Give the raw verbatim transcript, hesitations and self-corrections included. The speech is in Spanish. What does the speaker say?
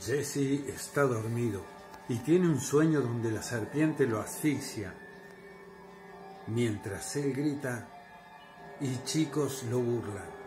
Jesse está dormido y tiene un sueño donde la serpiente lo asfixia, mientras él grita y chicos lo burlan.